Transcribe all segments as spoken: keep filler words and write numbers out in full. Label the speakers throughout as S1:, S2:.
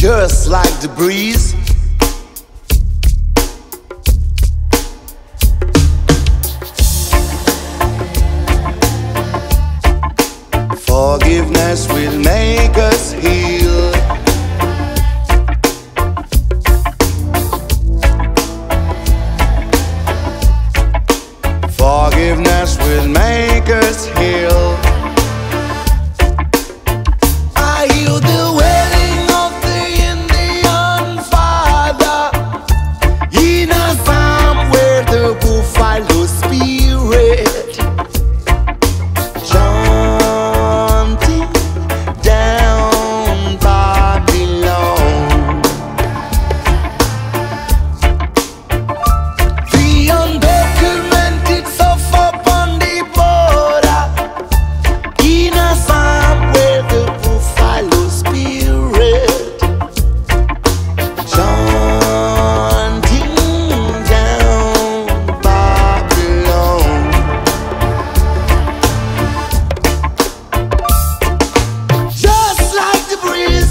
S1: just like the breeze. Forgiveness will make us heal. Forgiveness will make us heal. I hear the wailing of the Indian father in a farm where the buffalo spirit chanting down Babylon. The undocumented suffer upon the border in a farm where the buffalo spirit chanting down Babylon. Just like the breeze,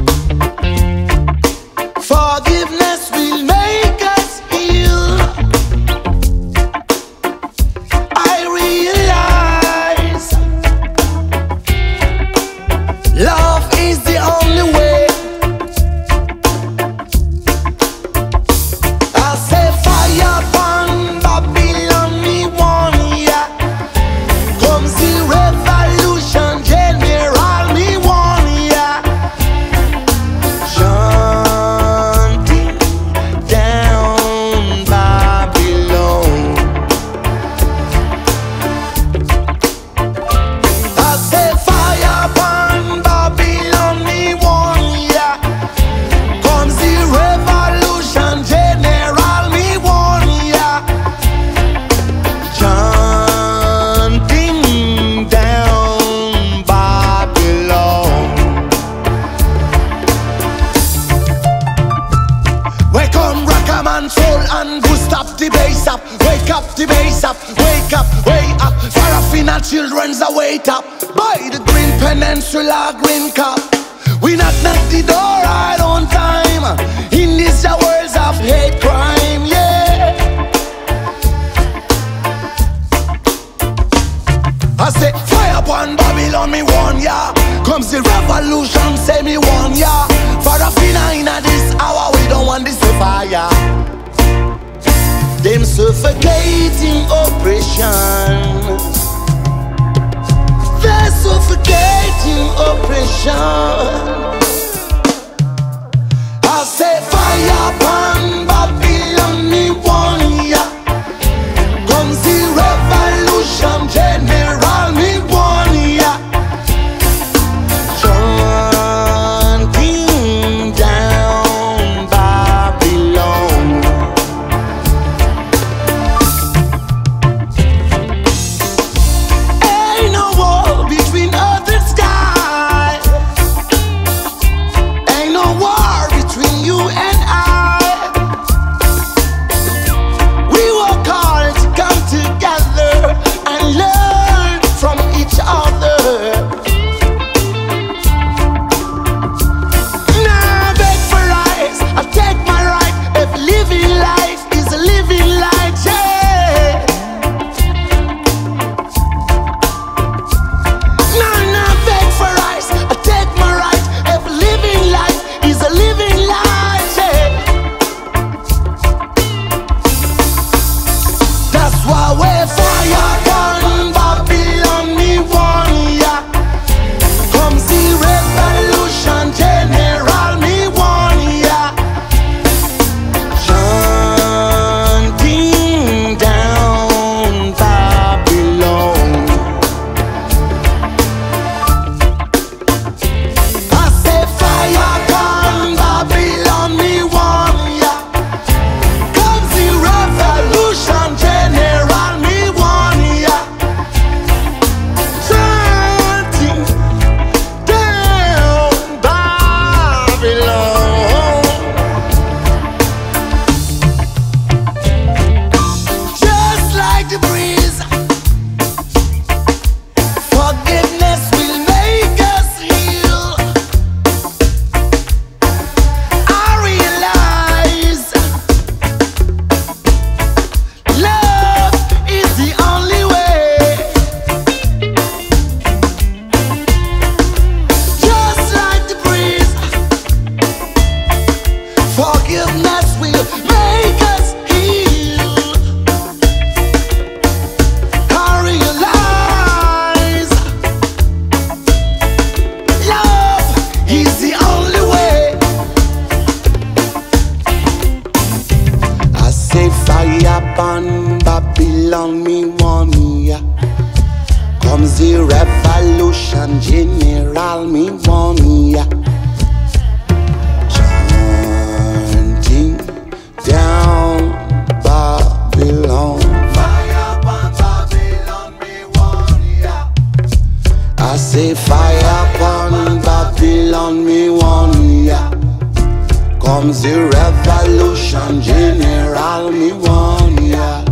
S1: forgiveness will make us heal. I realize love is the only way. I say fire upon Babylon, me one ya. Comes the revolution, general, me one ya. Chanting down Babylon. I say fire upon Babylon, me one ya. Comes the revolution, general, me one ya. Chanting down Babylon. Wake up, rock a man soul and boost up the bass up. Wake up the bass up, wake up, way up. Farafina children's a wait up. By the Green Peninsula, Green Cup. We knock knock the door right on time. In this a world of hate crime, yeah. I say fire upon Babylon, me one ya. Comes the revolution, say me one ya. Farafina in a this hour, we don't want this fire. Them suffocating oppression. They're suffocating oppression. I say fire upon Babylon, me one ya. Comes the revolution, general, me one ya. Chanting down Babylon. Ain't no war between earth and sky. Comes the revolution general, me want ya. Chanting down Babylon.
S2: Fire upon Babylon, me want ya.
S1: I say fire upon Babylon, me want ya. Comes the revolution general, me want ya.